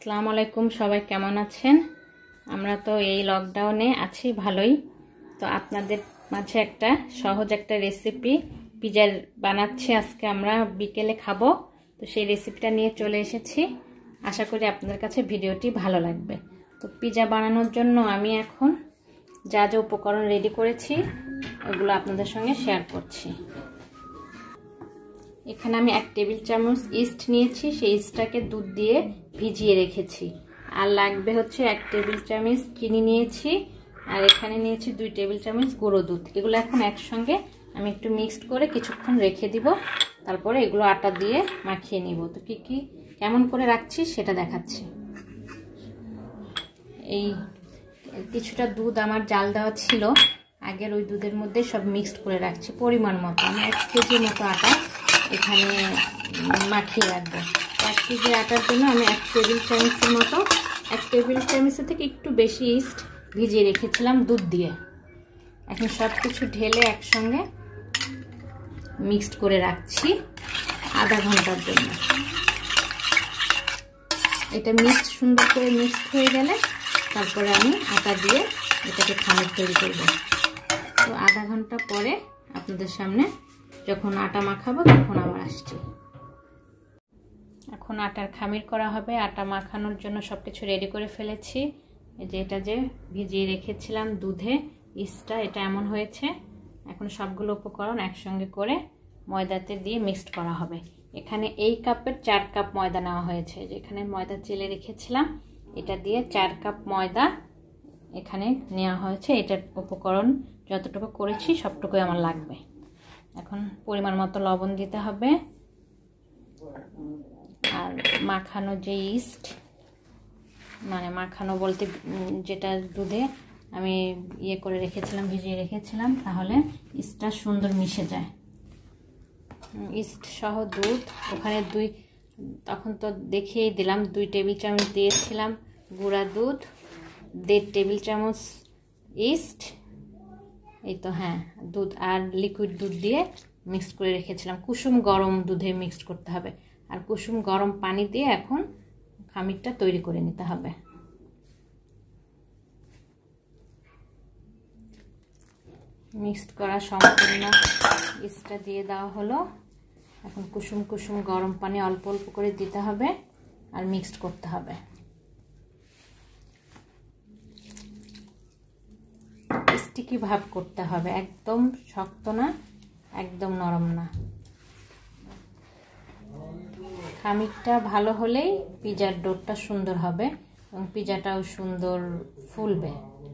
আসসালামু আলাইকুম, সবাই কেমন আছেন? আমরা তো এই লকডাউনে আছি ভালোই। তো আপনাদের মাঝে একটা সহজ একটা রেসিপি পিৎজা বানাচ্ছি, আজকে আমরা বিকেলে খাবো। তো সেই রেসিপিটা নিয়ে চলে এসেছি, আশা করি আপনাদের কাছে ভিডিওটি ভালো লাগবে। তো পিৎজা বানানোর জন্য আমি এখন যা যা উপকরণ রেডি করেছি ওগুলো আপনাদের সঙ্গে শেয়ার করছি। এখানে আমি 1 টেবিল চামচ ইস্ট নিয়েছি, সেই ইস্টটাকে দুধ দিয়ে ভিজিয়ে রেখেছি। আর লাগবে হচ্ছে 1 টেবিল চামচ চিনি নিয়েছি, আর এখানে নিয়েছি 2 টেবিল চামচ গুঁড়ো দুধ। এগুলো এখন একসঙ্গে আমি একটু মিক্সড করে কিছুক্ষণ রেখে দিব, তারপরে এগুলো আটা দিয়ে মাখিয়ে নিব। তো কি কেমন করে রাখছি সেটা দেখাচ্ছি। এই কিছুটা দুধ আমার জাল দেওয়া ছিল, আগের ওই দুধের মধ্যে সব মিক্সড করে রাখছি পরিমাণ মতো। আমি 1 কেজি মতো আটা এখানে মাখিয়ে রাখবো। 1 কেজি আটার জন্য আমি 1 টেবিল চামচের মতো, 1 টেবিল চামচের থেকে একটু বেশি ইস্ট ভিজিয়ে রেখেছিলাম দুধ দিয়ে। এখন সব কিছু ঢেলে একসঙ্গে মিক্সড করে রাখছি আধা ঘন্টার জন্য। এটা সুন্দর করে মিক্সড হয়ে গেলে তারপরে আমি আটা দিয়ে এটাকে খামির তৈরি করব। তো আধা ঘন্টা পরে আপনাদের সামনে যখন আটা মাখাবো তখন আবার আসছি। এখন আটার খামির করা হবে। আটা মাখানোর জন্য সব কিছু রেডি করে ফেলেছি। এই যে এটা যে ভিজিয়ে রেখেছিলাম দুধে ইস্টটা, এটা এমন হয়েছে। এখন সবগুলো উপকরণ একসঙ্গে করে ময়দাতে দিয়ে মিক্সড করা হবে। এখানে এই কাপের 4 কাপ ময়দা নেওয়া হয়েছে। যেখানে ময়দা চেলে রেখেছিলাম এটা দিয়ে 4 কাপ ময়দা এখানে নেওয়া হয়েছে। এটার উপকরণ যতটুকু করেছি সবটুকুই আমার লাগবে। এখন পরিমাণ মতো লবণ দিতে হবে। আর মাখানো যে ইস্ট, মানে মাখানো বলতে যেটা দুধে আমি করে রেখেছিলাম, ভিজিয়ে রেখেছিলাম, তাহলে ইস্টটা সুন্দর মিশে যায়। ইস্ট সহ দুধ ওখানে তখন তো দেখিয়ে দিলাম 2 টেবিল চামচ দিয়েছিলাম গুঁড়া দুধ, 1.5 টেবিল চামচ ইস্ট, এই তো হ্যাঁ দুধ আর লিকুইড দুধ দিয়ে মিক্সড করে রেখেছিলাম। কুসুম গরম দুধে মিক্সড করতে হবে, আর কুসুম গরম পানি দিয়ে এখন খামিরটা তৈরি করে নিতে হবে। মিক্সড করা সম্পূর্ণ ইস্টটা দিয়ে দেওয়া হলো। এখন কুসুম কুসুম গরম পানি অল্প অল্প করে দিতে হবে আর মিক্সড করতে হবে। স্টিকি ভাব করতে হবে, একদম শক্ত না, একদম নরম না। খামিরটা ভালো হলেই পিৎজার ডোটা সুন্দর হবে এবং পিৎজাটাও সুন্দর ফুলবে।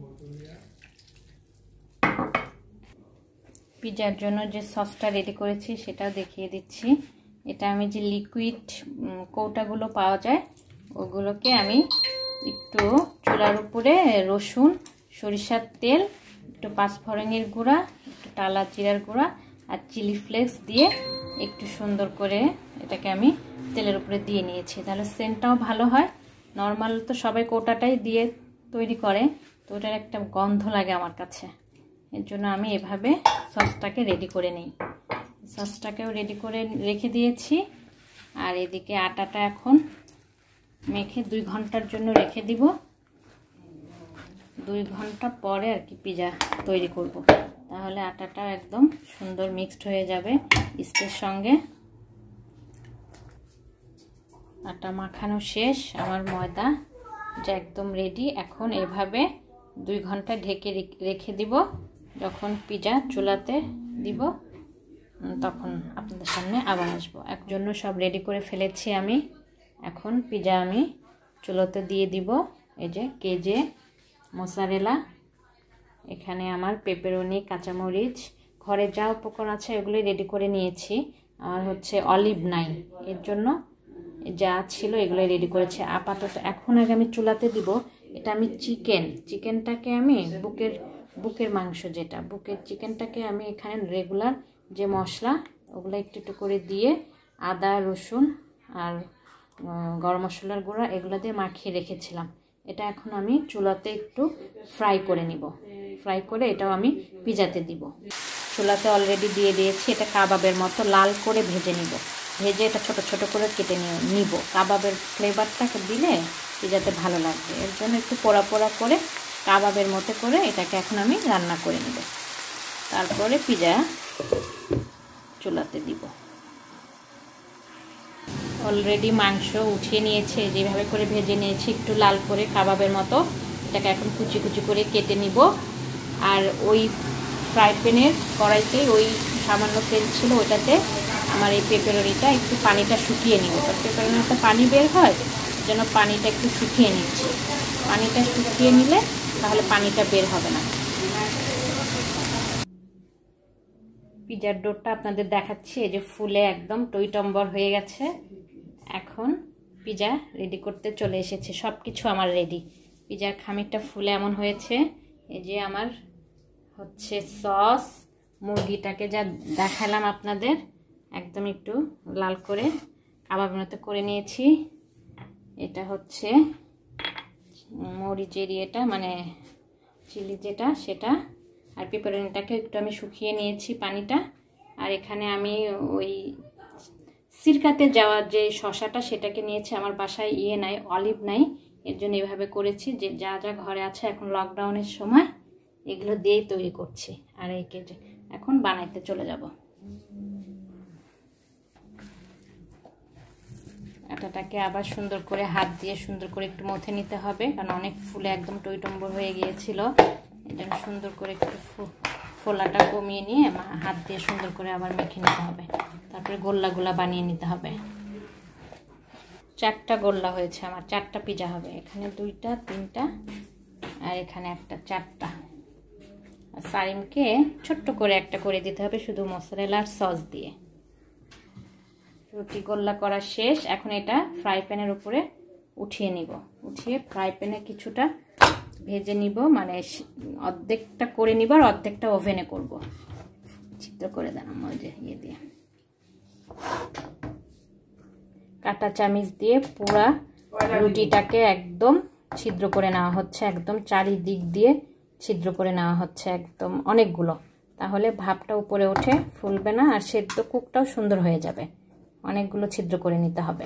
পিৎজার জন্য যে সসটা রেডি করেছি সেটাও দেখিয়ে দিচ্ছি। এটা আমি যে লিকুইড কৌটাগুলো পাওয়া যায় ওগুলোকে আমি একটু চুলার উপরে রসুন, সরিষার তেল, একটু পাঁচফোড়নের গুঁড়া, একটু টালা জিরার গুঁড়া আর চিলি ফ্লেক্স দিয়ে একটু সুন্দর করে এটাকে আমি তেলের উপরে দিয়ে নিয়েছি, তাহলে সেন্টটাও ভালো হয়। নর্মাল তো সবাই কৌটাটাই দিয়ে তৈরি করে, তো ওটার একটা গন্ধ লাগে আমার কাছে। এর জন্য আমি এভাবে সসটাকে রেডি করে নিই। সসটাকেও রেডি করে রেখে দিয়েছি। আর এদিকে আটাটা এখন মেখে 2 ঘন্টার জন্য রেখে দিব। 2 ঘন্টা পরে আর কি পিৎজা তৈরি করব, তাহলে আটাটা একদম সুন্দর মিক্সড হয়ে যাবে ইস্টের সঙ্গে। আটা মাখানো শেষ, আমার ময়দা যা একদম রেডি। এখন এভাবে 2 ঘন্টা ঢেকে রেখে দিব। যখন পিৎজা চুলাতে দিব তখন আপনাদের সামনে আবার আসবো। এর জন্য সব রেডি করে ফেলেছি আমি। এখন পিৎজা আমি চুলাতে দিয়ে দিব। এই যে কেজে মোজারেলা, এখানে আমার পেপারনি, কাঁচামরিচ, ঘরে যা উপকরণ আছে এগুলোই রেডি করে নিয়েছি। আর হচ্ছে অলিভ নাই, এর জন্য যা ছিল এগুলোই রেডি করেছি আপাতত। এখন আগে আমি চুলাতে দিব। এটা আমি চিকেনটাকে আমি বুকের মাংস, যেটা বুকের চিকেনটাকে আমি এখানে রেগুলার যে মশলা ওগুলো একটু একটু করে দিয়ে আদা, রসুন আর গরম মশলার গুঁড়া এগুলো দিয়ে মাখিয়ে রেখেছিলাম। এটা এখন আমি চুলাতে একটু ফ্রাই করে নিব। ফ্রাই করে এটাও আমি পিৎজাতে দিব। চুলাতে অলরেডি দিয়ে দিয়েছি। এটা কাবাবের মতো লাল করে ভেজে নিব। ভেজে এটা ছোট ছোট করে কেটে নিব। কাবাবের ফ্লেভারটাকে দিলে পিজাতে ভালো লাগবে। এর জন্য একটু পোড়া পোড়া করে কাবাবের মতো করে এটাকে এখন আমি রান্না করে নেব। তারপরে পিজা চুলাতে দিব। অলরেডি মাংস উঠিয়ে নিয়েছে, যেভাবে করে ভেজে নিয়েছি একটু লাল করে কাবাবের মতো। এটাকে এখন কুচি কুচি করে কেটে নিব। আর ওই ফ্রাই প্যানের কড়াইতে ওই সামান্য তেল ছিল, ওটাতে আমার এই পেপারনিটা একটু পানিটা শুকিয়ে নিব। পেপারনিটা পানি বের হয়, যেন পানিটা একটু শুকিয়ে নিচ্ছি। পানিটা শুকিয়ে নিলে তাহলে পানিটা বের হবে না। পিজার ডোটা আপনাদের দেখাচ্ছি, এই যে ফুলে একদম টইটম্বর হয়ে গেছে। এখন পিজা রেডি করতে চলে এসেছে, সব কিছু আমার রেডি। পিজার খামিরটা ফুলে এমন হয়েছে। এই যে আমার হচ্ছে সস, মুরগিটাকে যা দেখালাম আপনাদের একদম একটু লাল করে কাবাবের মতো করে নিয়েছি। এটা হচ্ছে মরিচের এটা মানে চিলি যেটা সেটা। আর পেপারনিটাকে একটু আমি শুকিয়ে নিয়েছি পানিটা। আর এখানে আমি ওই সিরকাতে যাওয়ার যে শসাটা সেটাকে নিয়েছি। আমার বাসায় নাই, অলিভ নাই, এর জন্য এইভাবে করেছি। যে যা যা ঘরে আছে এখন লকডাউনের সময় এগুলো দিয়েই তৈরি করছি। আর এই কেটে এখন বানাইতে চলে যাব। আটাটাকে আবার সুন্দর করে হাত দিয়ে সুন্দর করে একটু মথে নিতে হবে, কারণ অনেক ফুলে একদম টইটম্বর হয়ে গিয়েছিল। এই জন্য সুন্দর করে একটু ফোলাটা কমিয়ে নিয়ে হাত দিয়ে সুন্দর করে আবার মেখে নিতে হবে। তারপরে গোল্লাগুলা বানিয়ে নিতে হবে। 4টা গোল্লা হয়েছে আমার, 4টা পিজা হবে। এখানে 2টা 3টা আর এখানে একটা, 4টা। আর সারিমকে ছোট্ট করে একটা করে দিতে হবে শুধু মসুরেলার সস দিয়ে। রুটি গোল্লা করা শেষ। এখন এটা ফ্রাই প্যানের উপরে উঠিয়ে নিব। উঠিয়ে ফ্রাই প্যানে কিছুটা ভেজে নিব, মানে অর্ধেকটা করে নিব আর অর্ধেকটা ওভেনে করব। ছিদ্র করে দিলাম ওই যে ইয়ে দিয়ে, কাঁটা চামিচ দিয়ে পুরা রুটিটাকে একদম ছিদ্র করে নেওয়া হচ্ছে। একদম চারিদিক দিয়ে ছিদ্র করে নেওয়া হচ্ছে একদম অনেকগুলো, তাহলে ভাপটা উপরে ওঠে, ফুলবে না, আর সেদ্ধ কুকটাও সুন্দর হয়ে যাবে। অনেকগুলো ছিদ্র করে নিতে হবে।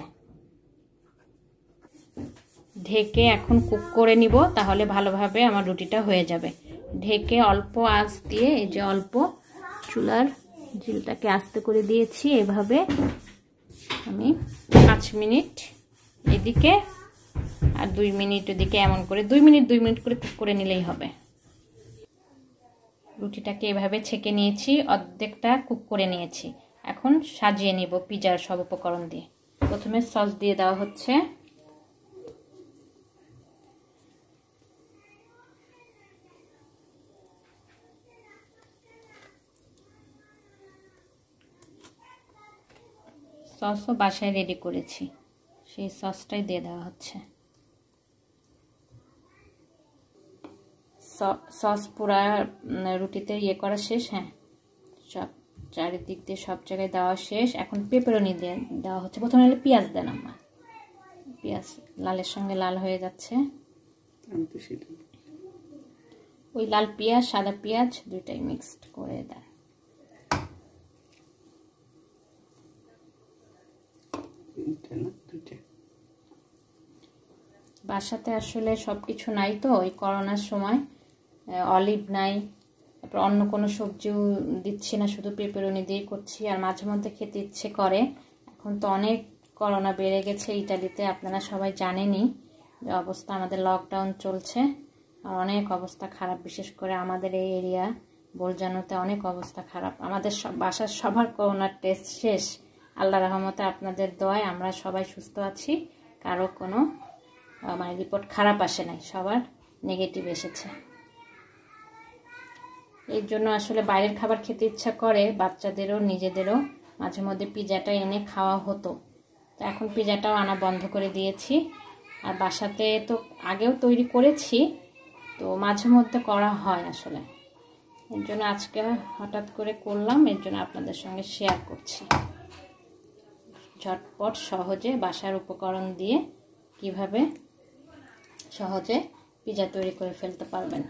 ঢেকে এখন কুক করে নিব, তাহলে ভালোভাবে আমার রুটিটা হয়ে যাবে। ঢেকে অল্প আঁচ দিয়ে, এই যে অল্প চুলার ঝিলটাকে আস্তে করে দিয়েছি। এভাবে আমি 5 মিনিট এদিকে আর 2 মিনিট ওদিকে, এমন করে 2 মিনিট করে কুক করে নিলেই হবে। রুটিটাকে এভাবে ছেঁকে নিয়েছি, অর্ধেকটা কুক করে নিয়েছি। এখন সাজিয়ে নিব পিজার সব উপকরণ দিয়ে। প্রথমে সস দিয়ে দেওয়া হচ্ছে। সসও বাসায় রেডি করেছি, সেই সসটাই দিয়ে দেওয়া হচ্ছে। সস পুরা রুটিতে ইয়ে করা শেষ। হ্যাঁ, সব চারিদিক দিয়ে সব জায়গায় দেওয়া শেষ। এখন পেপারনি দিয়ে দেওয়া হচ্ছে। প্রথমে হলে পেঁয়াজ দেন আমার, পেঁয়াজ লালের সঙ্গে লাল হয়ে যাচ্ছে। ওই লাল পেঁয়াজ সাদা পেঁয়াজ দুইটাই মিক্সড করে দেন। বাসাতে আসলে সবকিছু নাই তো, ওই করোনার সময় অলিভ নাই, তারপর অন্য কোনো সবজিও দিচ্ছি না, শুধু পেপারনি দিয়ে করছি। আর মাঝে মধ্যে খেতে ইচ্ছে করে। এখন তো অনেক করোনা বেড়ে গেছে ইটালিতে, আপনারা সবাই জানেনই যে অবস্থা। আমাদের লকডাউন চলছে আর অনেক অবস্থা খারাপ, বিশেষ করে আমাদের এই এরিয়া বোলজানোতে অনেক অবস্থা খারাপ। আমাদের বাসার সবার করোনার টেস্ট শেষ। আল্লাহ রহমতে আপনাদের দোয়ায় আমরা সবাই সুস্থ আছি, কারো কোনো মানে রিপোর্ট খারাপ আসে নাই, সবার নেগেটিভ এসেছে। এর জন্য আসলে বাইরের খাবার খেতে ইচ্ছা করে বাচ্চাদেরও নিজেদেরও। মাঝে মধ্যে পিজাটা এনে খাওয়া হতো, তো এখন পিজাটাও আনা বন্ধ করে দিয়েছি। আর বাসাতে তো আগেও তৈরি করেছি, তো মাঝে মধ্যে করা হয় আসলে। এর জন্য আজকে হঠাৎ করে করলাম, এর জন্য আপনাদের সঙ্গে শেয়ার করছি। ঝটপট সহজে বাসার উপকরণ দিয়ে কিভাবে সহজে পিজা তৈরি করে ফেলতে পারবেন।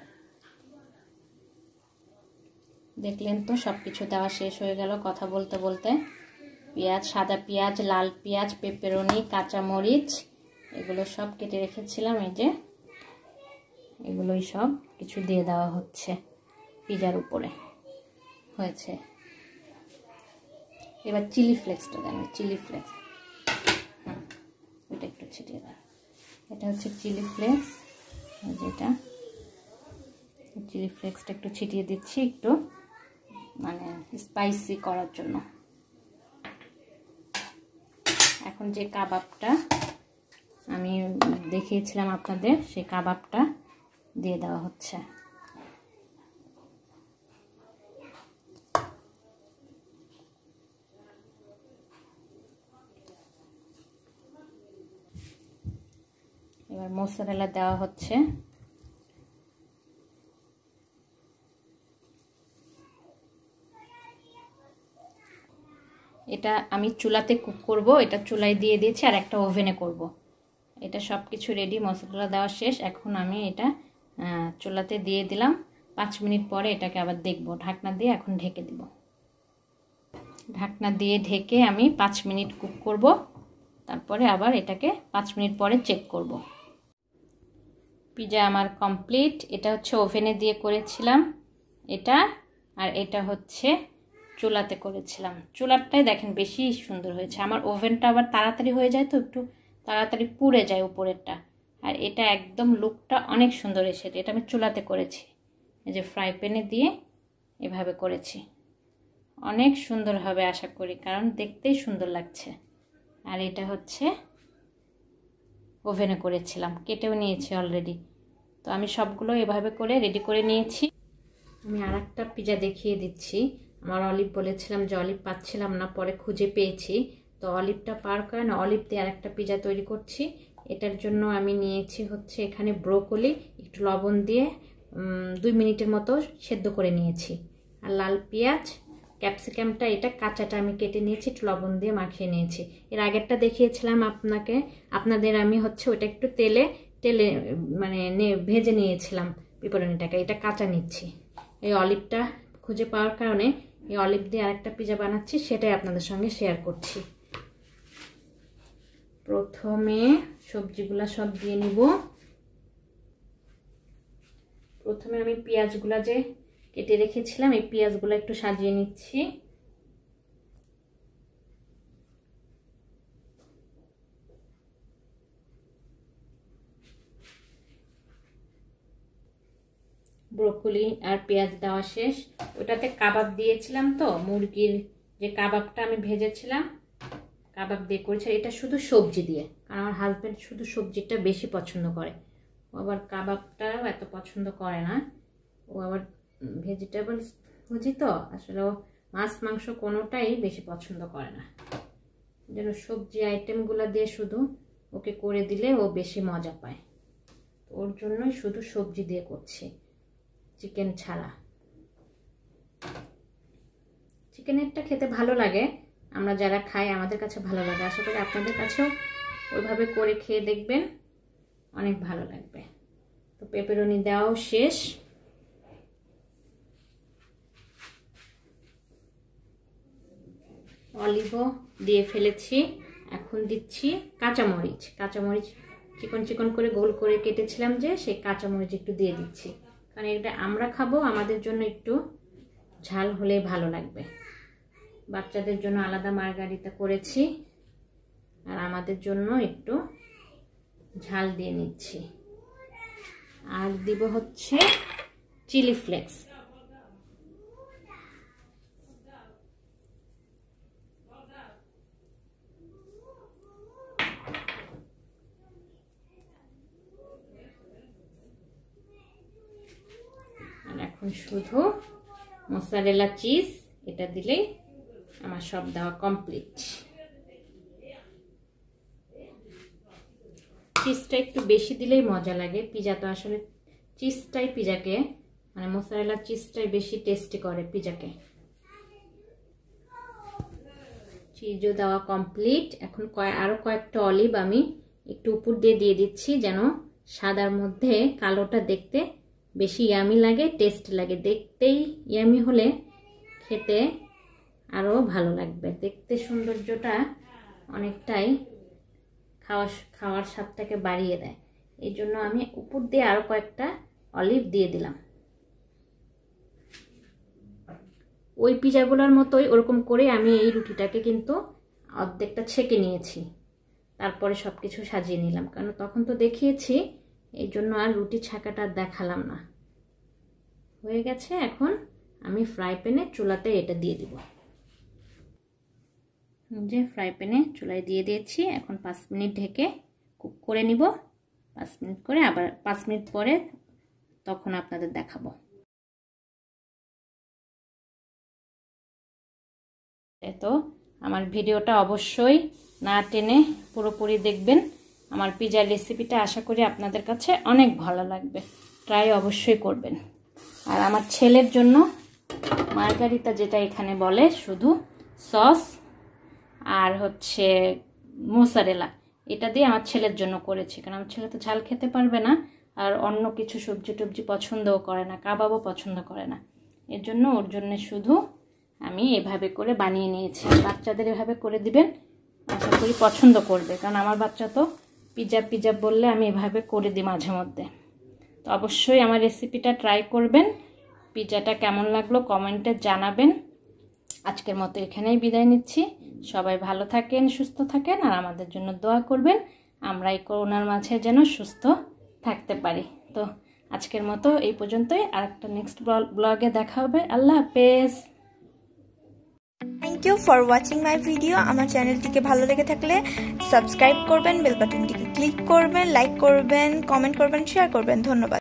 দেখলেন তো সব কিছু দেওয়া শেষ হয়ে গেল কথা বলতে বলতে। পেঁয়াজ, সাদা পেঁয়াজ, লাল পেঁয়াজ, পেপারনি, কাঁচামরিচ, এগুলো সব কেটে রেখেছিলাম, এই যে এগুলোই সব কিছু দিয়ে দেওয়া হচ্ছে পিজার উপরে। হয়েছে। এবার চিলি ফ্লেক্সটা দেন, চিলি ফ্লেক্স এটা একটু ছিটিয়ে দেন। এটা হচ্ছে চিলি ফ্লেক্স, যেটা চিলি ফ্লেক্সটা একটু ছিটিয়ে দিচ্ছি একটু মানে স্পাইসি করার জন্য। এখন যে কাবাবটা আমি দেখিয়েছিলাম আপনাদের, সেই কাবাবটা দিয়ে দেওয়া হচ্ছে। এবার মোজারেলা দেওয়া হচ্ছে। এটা আমি চুলাতে কুক করব, এটা চুলায় দিয়ে দিয়েছি আর একটা ওভেনে করব। এটা সব কিছু রেডি, মশলা দেওয়া শেষ। এখন আমি এটা চুলাতে দিয়ে দিলাম। 5 মিনিট পরে এটাকে আবার দেখব, ঢাকনা দিয়ে এখন ঢেকে দিব। ঢাকনা দিয়ে ঢেকে আমি 5 মিনিট কুক করব, তারপরে আবার এটাকে 5 মিনিট পরে চেক করব। পিজা আমার কমপ্লিট। এটা হচ্ছে ওভেনে দিয়ে করেছিলাম এটা, আর এটা হচ্ছে চুলাতে করেছিলাম। চুলাটাই দেখেন বেশি সুন্দর হয়েছে। আমার ওভেনটা আবার তাড়াতাড়ি হয়ে যায় তো, একটু তাড়াতাড়ি পুড়ে যায় উপরেরটা। আর এটা একদম লুকটা অনেক সুন্দর এসেছে। এটা আমি চুলাতে করেছি, এই যে ফ্রাই প্যানে দিয়ে এভাবে করেছি। অনেক সুন্দর হবে আশা করি, কারণ দেখতেই সুন্দর লাগছে। আর এটা হচ্ছে ওভেনে করেছিলাম, কেটেও নিয়েছি অলরেডি। তো আমি সবগুলো এভাবে করে রেডি করে নিয়েছি। আমি আর একটা পিজা দেখিয়ে দিচ্ছি। আমার অলিভ বলেছিলাম যে অলিভ পাচ্ছিলাম না, পরে খুঁজে পেয়েছি। তো অলিভটা পাওয়ার কারণে অলিভ দিয়ে আর একটা পিজা তৈরি করছি। এটার জন্য আমি নিয়েছি হচ্ছে এখানে ব্রোকলি, একটু লবণ দিয়ে 2 মিনিটের মতো সেদ্ধ করে নিয়েছি। আর লাল পেঁয়াজ, ক্যাপসিকামটা এটা কাঁচাটা আমি কেটে নিয়েছি, একটু লবণ দিয়ে মাখিয়ে নিয়েছি। এর আগেরটা দেখিয়েছিলাম আপনাদের আমি হচ্ছে ওটা একটু তেলে মানে ভেজে নিয়েছিলাম পেপারনিটাকে। এটা কাঁচা নিচ্ছি। এই অলিভটা খুঁজে পাওয়ার কারণে এই অলিভ দিয়ে আরেকটা পিজা বানাচ্ছি, সেটাই আপনাদের সঙ্গে শেয়ার করছি। প্রথমে সবজিগুলা সব দিয়ে নিব। প্রথমে আমি পেঁয়াজগুলা যে কেটে রেখেছিলাম, এই পেঁয়াজগুলো একটু সাজিয়ে নিচ্ছি। ব্রোকলি আর পেঁয়াজ দেওয়া শেষ। ওটাতে কাবাব দিয়েছিলাম তো, মুরগির যে কাবাবটা আমি ভেজেছিলাম, কাবাব দিয়ে করেছি। এটা শুধু সবজি দিয়ে, কারণ আমার হাজব্যান্ড শুধু সবজিটা বেশি পছন্দ করে। ও আবার কাবাবটাও এত পছন্দ করে না। ও আবার ভেজিটেবলস বুঝি তো, আসলে ও মাছ মাংস কোনোটাই বেশি পছন্দ করে না। যেন সবজি আইটেমগুলো দিয়ে শুধু ওকে করে দিলে ও বেশি মজা পায়। ওর জন্যই শুধু সবজি দিয়ে করছি, চিকেন ছাড়া। চিকেনেরটা খেতে ভালো লাগে, আমরা যারা খাই আমাদের কাছে ভালো লাগে। আশা করি আপনাদের কাছেও ওইভাবে করে খেয়ে দেখবেন, অনেক ভালো লাগবে। তো পেপারনি দেওয়াও শেষ। অলিভও দিয়ে ফেলেছি। এখন দিচ্ছি কাঁচামরিচ। কাঁচামরিচ চিকন চিকন করে গোল করে কেটেছিলাম যে, সেই কাঁচামরিচ একটু দিয়ে দিচ্ছি, কারণ এটা আমরা খাবো, আমাদের জন্য একটু ঝাল হলে ভালো লাগবে। বাচ্চাদের জন্য আলাদা মার্গারিটা করেছি, আর আমাদের জন্য একটু ঝাল দিয়ে নিচ্ছি। আর দিব হচ্ছে চিলি ফ্লেক্স। আর এখন শুধু মোজারেলা চিজ এটা দিলেই আমার সব দেওয়া কমপ্লিট। চিজটা একটু বেশি দিলেই মজা লাগে। পিজা তো আসলে চিজটাই পিজাকে, মানে মোজারেলা চিজটাই বেশি টেস্টি করে পিজাকে। চিজও দেওয়া কমপ্লিট। এখন আরো কয়েকটা অলিভ আমি একটু উপর দিয়ে দিচ্ছি, যেন সাদার মধ্যে কালোটা দেখতে বেশি ইয়ামি লাগে, টেস্ট লাগে। দেখতেই ইয়ামি হলে খেতে আরো ভালো লাগবে। দেখতে সৌন্দর্যটা অনেকটাই খাওয়ার স্বাদটাকে বাড়িয়ে দেয়। এই জন্য আমি উপর দিয়ে আরও কয়েকটা অলিভ দিয়ে দিলাম। ওই পিজাগুলোর মতোই ওরকম করে আমি এই রুটিটাকে কিন্তু অর্ধেকটা ছেঁকে নিয়েছি, তারপরে সব কিছু সাজিয়ে নিলাম, কারণ তখন তো দেখিয়েছি, এই জন্য আর রুটি ছাকাটা দেখালাম না। হয়ে গেছে। এখন আমি ফ্রাই প্যানে চুলাতে এটা দিয়ে দিব। যে ফ্রাই প্যানে চুলায় দিয়ে দিয়েছি। এখন 5 মিনিট ঢেকে কুক করে নিব। 5 মিনিট করে আবার 5 মিনিট পরে তখন আপনাদের দেখাবো। তো আমার ভিডিওটা অবশ্যই না টেনে পুরোপুরি দেখবেন। আমার পিজার রেসিপিটা আশা করি আপনাদের কাছে অনেক ভালো লাগবে, ট্রাই অবশ্যই করবেন। আর আমার ছেলের জন্য মার্গারিতা, যেটা এখানে বলে, শুধু সস আর হচ্ছে মোজারেলা, এটা দিয়ে আমার ছেলের জন্য করেছি, কারণ আমার ছেলে তো ঝাল খেতে পারবে না, আর অন্য কিছু সবজি টবজি পছন্দও করে না, কাবাবও পছন্দ করে না। এর জন্য ওর জন্য শুধু আমি এভাবে করে বানিয়ে নিয়েছি। বাচ্চাদের এভাবে করে দিবেন, আশা করি পছন্দ করবে, কারণ আমার বাচ্চা তো পিজা বললে আমি এভাবে করে দিই মাঝে মধ্যে। তো অবশ্যই আমার রেসিপিটা ট্রাই করবেন। পিজাটা কেমন লাগলো কমেন্টে জানাবেন। আজকের মতো এখানেই বিদায় নিচ্ছি। সবাই ভালো থাকেন, সুস্থ থাকেন, আর আমাদের জন্য দোয়া করবেন, আমরা এই করোনার মাঝে যেন সুস্থ থাকতে পারি। তো আজকের মতো এই পর্যন্তই, আরেকটা নেক্সট ব্লগে দেখা হবে। আল্লাহ হাফেজ। Thank you for watching my video. আমার চ্যানেলটিকে ভালো লেগে থাকলে সাবস্ক্রাইব করবেন, বেল বাটনটিকে ক্লিক করবেন, লাইক করবেন, কমেন্ট করবেন, শেয়ার করবেন। ধন্যবাদ।